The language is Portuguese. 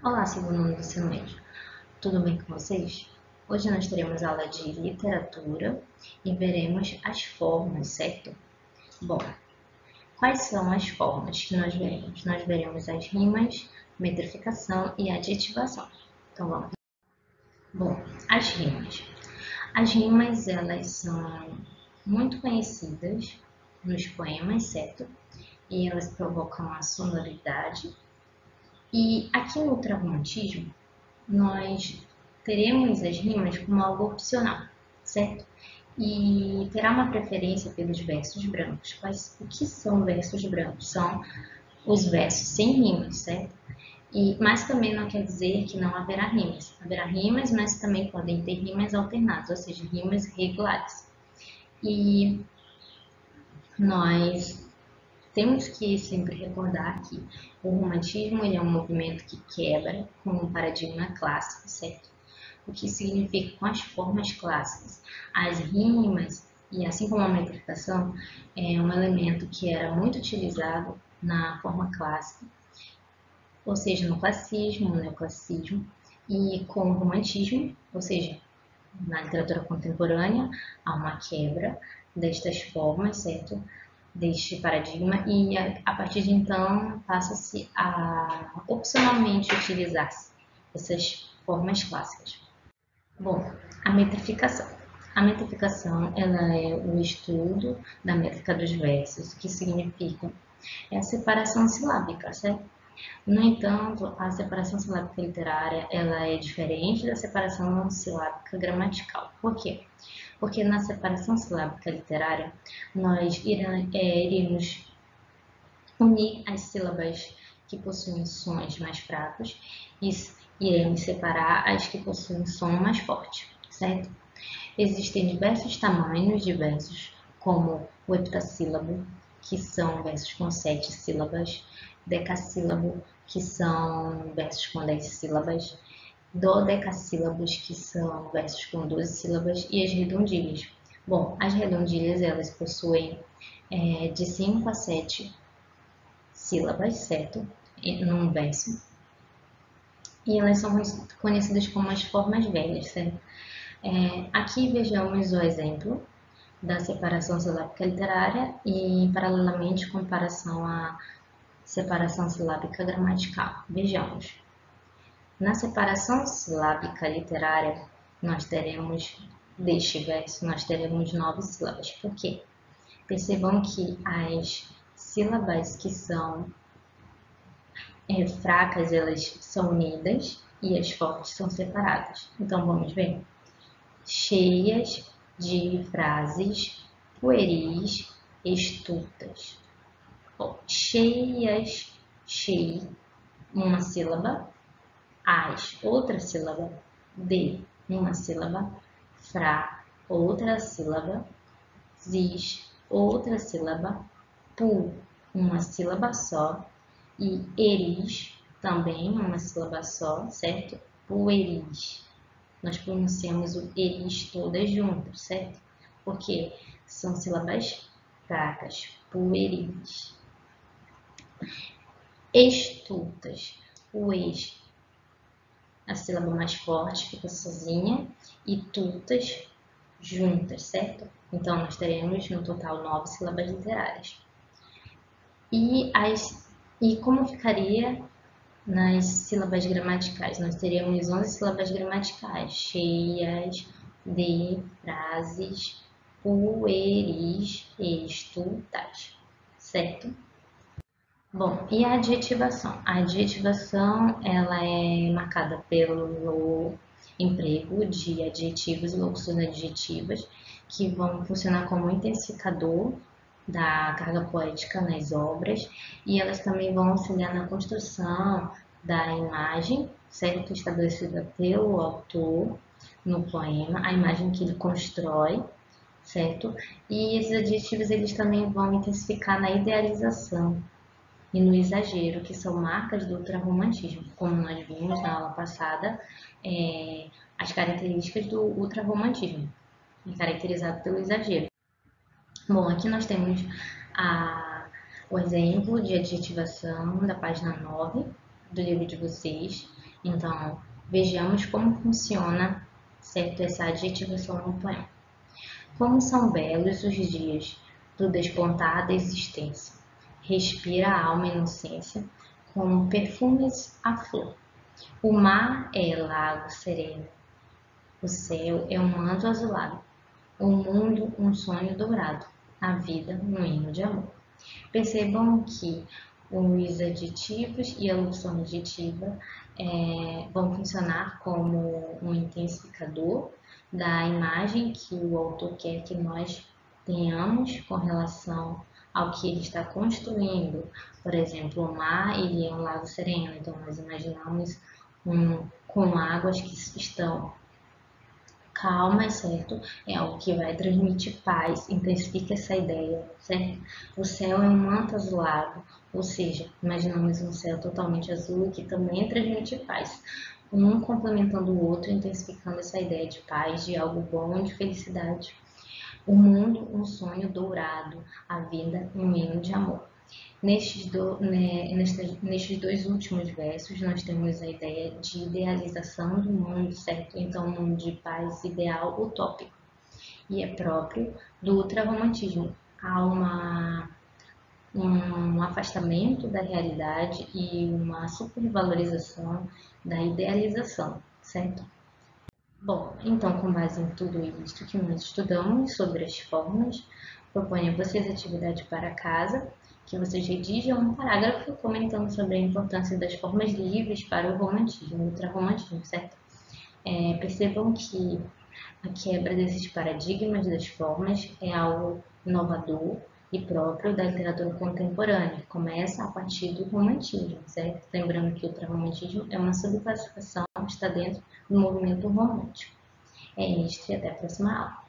Olá, segundo ano do ensino médio. Tudo bem com vocês? Hoje nós teremos aula de literatura e veremos as formas, certo? Bom, quais são as formas que nós veremos? Nós veremos as rimas, metrificação e adjetivação. Então vamos. Bom, as rimas. As rimas, elas são muito conhecidas nos poemas, certo? E elas provocam a sonoridade. E aqui no ultrarromantismo, nós teremos as rimas como algo opcional, certo? E terá uma preferência pelos versos brancos. O que são versos brancos? São os versos sem rimas, certo? Mas também não quer dizer que não haverá rimas. Haverá rimas, mas também podem ter rimas alternadas, ou seja, rimas regulares. E nós temos que sempre recordar que o romantismo ele é um movimento que quebra com o paradigma clássico, certo? O que significa com as formas clássicas. As rimas, e assim como a metrificação, é um elemento que era muito utilizado na forma clássica, ou seja, no classicismo, no neoclassicismo, e com o romantismo, ou seja, na literatura contemporânea, há uma quebra destas formas, certo? Deste paradigma, e a partir de então passa-se a opcionalmente utilizar essas formas clássicas. Bom, a metrificação. A metrificação ela é o estudo da métrica dos versos, que significa a separação silábica, certo? No entanto, a separação silábica literária ela é diferente da separação silábica gramatical. Por quê? Porque na separação silábica literária nós iremos unir as sílabas que possuem sons mais fracos e iremos separar as que possuem som mais forte, certo? Existem diversos tamanhos de versos, como o heptassílabo, que são versos com 7 sílabas, decassílabo, que são versos com 10 sílabas, dodecassílabos, que são versos com 12 sílabas, e as redondilhas. Bom, as redondilhas elas possuem de 5 a 7 sílabas, certo? Num verso. E elas são conhecidas como as formas velhas, certo? Aqui vejamos o exemplo da separação silábica literária e, paralelamente, comparação à separação silábica gramatical. Vejamos. Na separação silábica literária, nós teremos, deste verso, nós teremos 9 sílabas. Por quê? Percebam que as sílabas que são fracas, elas são unidas e as fortes são separadas. Então, vamos ver? Cheias de frases pueris estultas. Cheias, chei, uma sílaba, as, outra sílaba, de, uma sílaba, fra, outra sílaba, zis, outra sílaba, pu, uma sílaba só, e eris, também uma sílaba só, certo? Pueris. Nós pronunciamos o eris todas juntas, certo? Porque são sílabas fracas, pueris. Estultas, o ex, a sílaba mais forte fica sozinha, e tultas juntas, certo? Então, nós teremos no total 9 sílabas literárias. E como ficaria nas sílabas gramaticais? Nós teríamos 11 sílabas gramaticais, cheias de frases pueris estultas, certo? Bom, e a adjetivação? A adjetivação ela é marcada pelo emprego de adjetivos e locuções adjetivas que vão funcionar como intensificador da carga poética nas obras, e elas também vão auxiliar na construção da imagem, certo? Estabelecida pelo autor no poema, a imagem que ele constrói, certo? E esses adjetivos eles também vão intensificar na idealização e no exagero, que são marcas do ultrarromantismo, como nós vimos na aula passada, as características do ultrarromantismo, caracterizado pelo exagero. Bom, aqui nós temos o exemplo de adjetivação da página 9 do livro de vocês. Então, vejamos como funciona, certo, essa adjetivação no poema. Como são belos os dias do despontar da existência. Respira a alma inocência, como perfumes à flor. O mar é lago sereno, o céu é um manto azulado, o mundo um sonho dourado, a vida um hino de amor. Percebam que os adjetivos e a locução adjetiva vão funcionar como um intensificador da imagem que o autor quer que nós tenhamos com relação ao que ele está construindo. Por exemplo, o mar ele é um lago sereno, então nós imaginamos com águas que estão calmas, certo? É algo que vai transmitir paz, intensifica essa ideia, certo? O céu é um manto azulado, ou seja, imaginamos um céu totalmente azul que também transmite paz. Um complementando o outro, intensificando essa ideia de paz, de algo bom, de felicidade. O mundo, um sonho dourado, a vida, um hino de amor. Nestes dois últimos versos, nós temos a ideia de idealização do mundo, certo? Então, um mundo de paz ideal utópico. E é próprio do ultrarromantismo. Há um afastamento da realidade e uma supervalorização da idealização, certo? Bom, então, com base em tudo isso que nós estudamos sobre as formas, proponho a vocês atividade para casa, que vocês redigam um parágrafo comentando sobre a importância das formas livres para o romantismo, o ultrarromantismo, certo? Percebam que a quebra desses paradigmas das formas é algo inovador e próprio da literatura contemporânea, que começa a partir do romantismo, certo? Lembrando que o ultrarromantismo é uma subclassificação que está dentro do movimento romântico. É isso e até a próxima aula.